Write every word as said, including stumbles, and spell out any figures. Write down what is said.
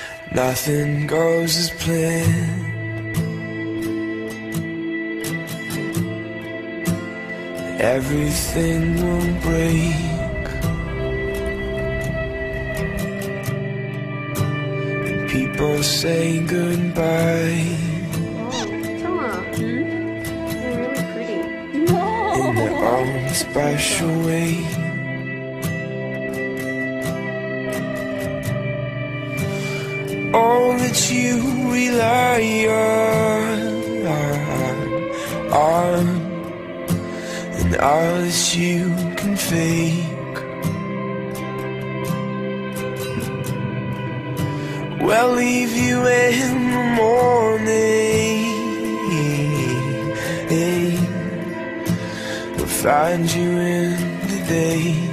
Nothing goes as planned. Everything will break. People say goodbye. Toma. Hmm? You're really pretty. No. In their own special way. All that you rely on, on, and all that you can fake. We'll leave you in the morning. We'll find you in the day.